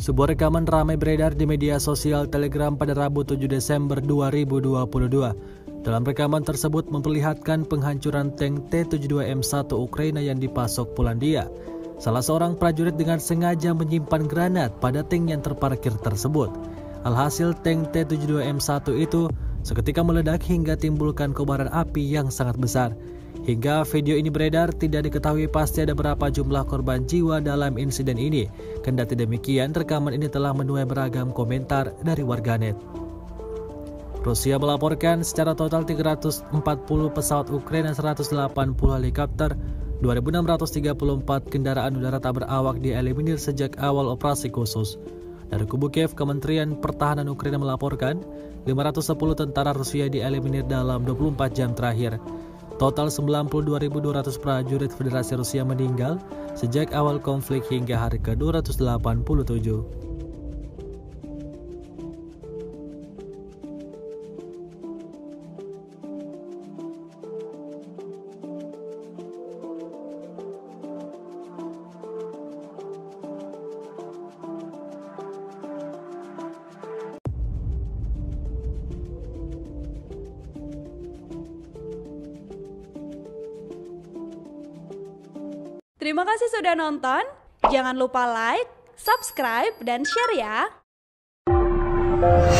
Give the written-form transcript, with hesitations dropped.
Sebuah rekaman ramai beredar di media sosial Telegram pada Rabu 7 Desember 2022. Dalam rekaman tersebut memperlihatkan penghancuran tank T-72M1 Ukraina yang dipasok Polandia. Salah seorang prajurit dengan sengaja menyimpan granat pada tank yang terparkir tersebut. Alhasil tank T-72M1 itu seketika meledak hingga timbulkan kobaran api yang sangat besar. Hingga video ini beredar, tidak diketahui pasti ada berapa jumlah korban jiwa dalam insiden ini. Kendati demikian, rekaman ini telah menuai beragam komentar dari warganet. Rusia melaporkan secara total 340 pesawat Ukraina, 180 helikopter, 2.634 kendaraan udara tak berawak dieliminir sejak awal operasi khusus. Dari kubu Kiev, Kementerian Pertahanan Ukraina melaporkan 510 tentara Rusia dieliminir dalam 24 jam terakhir. Total 92.200 prajurit Federasi Rusia meninggal sejak awal konflik hingga hari ke-287. Terima kasih sudah nonton. Jangan lupa like, subscribe, dan share ya.